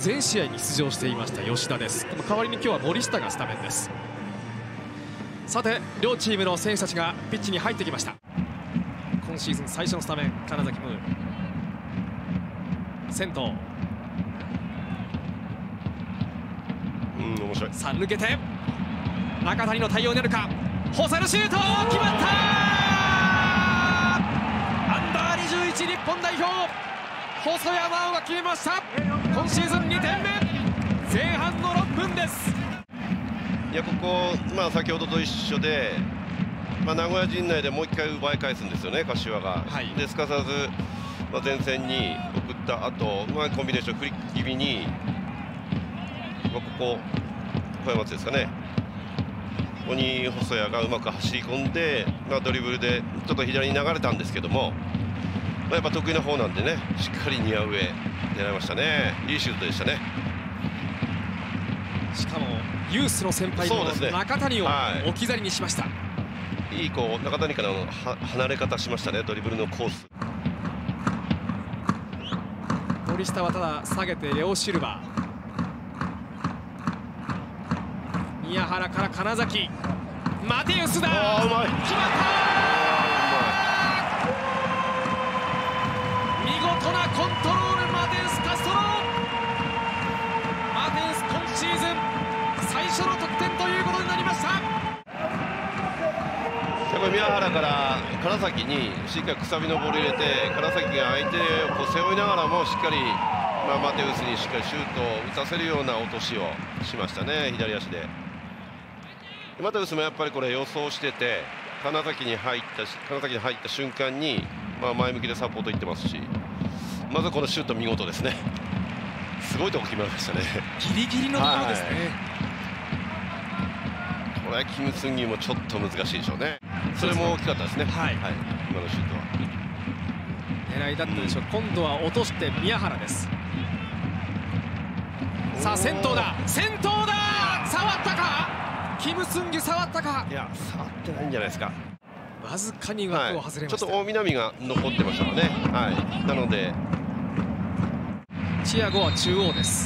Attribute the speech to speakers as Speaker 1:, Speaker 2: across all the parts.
Speaker 1: 全試合に出場していました吉田です。代わりに今日は森下がスタメンです。さて両チームの選手たちがピッチに入ってきました。今シーズン最初のスタメン金崎ムー先頭、
Speaker 2: 面白い。
Speaker 1: さあ抜けて中谷の対応になるか。細谷のシュート決まった。アンダー21日本代表細谷真央が決めました。今シーズン2点目、前半の6分です。
Speaker 2: いやここ、先ほどと一緒で、名古屋陣内でもう一回奪い返すんですよね柏が、
Speaker 1: はい、
Speaker 2: ですかさず、前線に送った後、コンビネーション振り気味に、ここ小山ですかね、ここに細谷がうまく走り込んで、ドリブルでちょっと左に流れたんですけども、やっぱ得意な方なんでね、しっかりニア上狙いましたね。いいシュートでしたね。
Speaker 1: しかもユースの先輩の中谷を置き去りにしました。
Speaker 2: いい中谷からの離れ方しましたね、ドリブルのコース。
Speaker 1: 森下はただ下げてレオ・シルバー、宮原から金崎、マテウスだ、決まった。見事なコントロール、マテウス・カストロ。マテウス今シーズン最初の得点ということになりました。
Speaker 2: 宮原から金崎にしっかりくさびのボール入れて、金崎が相手を背負いながらもしっかり、マテウスにしっかりシュートを打たせるような落としをしましたね、左足で。マテウスもやっぱりこれ予想してて、金崎に入った瞬間に、前向きでサポートいってますし、まずこのシュート見事ですね。すごいとこ決まりましたね。
Speaker 1: ギリギリのところですね。
Speaker 2: これキム・スンギもちょっと難しいでしょうね。それも大きかったですね。今のシュートは
Speaker 1: 狙いだったでしょう。今度は落として宮原です。さあ先頭だ、触ったか、キム・スンギ触ったか。
Speaker 2: いや触ってないんじゃないですか。
Speaker 1: わずかに枠を外れました。
Speaker 2: ちょっと大南が残ってましたからね。なので
Speaker 1: チアゴは中央です。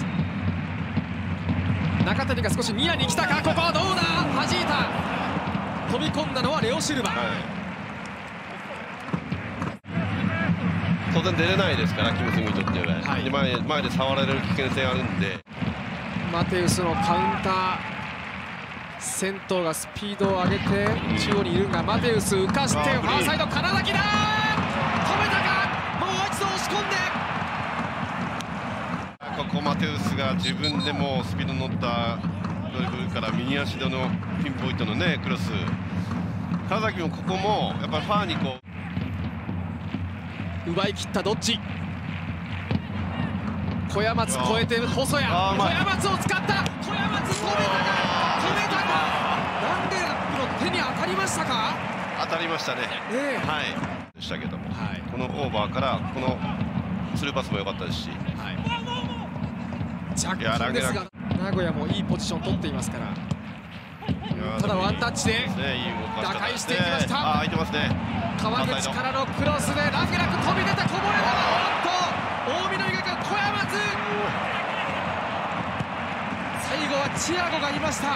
Speaker 1: 中谷が少しニアに来たか。ここはどうだ、弾いた。飛び込んだのはレオ・シルバー。
Speaker 2: 当然出れないですからキム・スンギにとっては、前で触られる危険性があるんで。
Speaker 1: マテウスのカウンター、先頭がスピードを上げて中央にいるが、マテウス浮かしてファーサイド、金崎だ、止めたか。もう一度押し込んで、
Speaker 2: ここマテウスが自分でもスピードに乗ったドリブルから右足でのピンポイントのクロス。金崎もここもやっぱりファーに
Speaker 1: 奪い切ったどっち。小山津越えて細谷、小山津を使った。小山津止めたか、なんで手に当たりましたか。
Speaker 2: 当たりましたね。でしたけども、このオーバーからこのスルーパスも良かったですし、
Speaker 1: 若干ですが名古屋もいいポジション取っていますから。ただワンタッチで打開していきました。
Speaker 2: 空いてますね。
Speaker 1: 川口からのクロスでラフなく飛び出てこぼれた。近江の猪木、小山津、最後はチアゴがいました。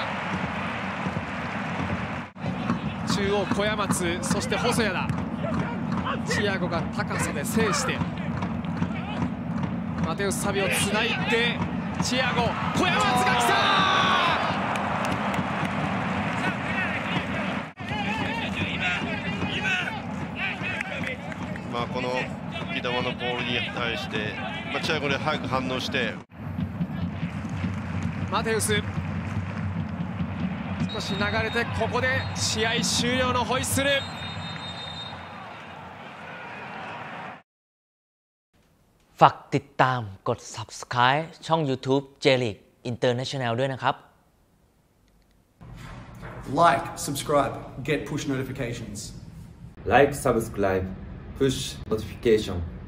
Speaker 1: 中央小山津、そして細谷だ。チアゴが高さで制して、マテウス・サビをつないでチアゴ、小山津が来た。
Speaker 2: この浮き球のボールに対して、チアゴで早く反応して、
Speaker 1: マテウス少し流れて、ここで試合終了のホイッスル。
Speaker 3: ฝากติดตามกด Subscribe ช่อง YouTube J League International ด้วยนะครับ
Speaker 4: Like, subscribe, get push notifications.
Speaker 5: Like, subscribe, push notification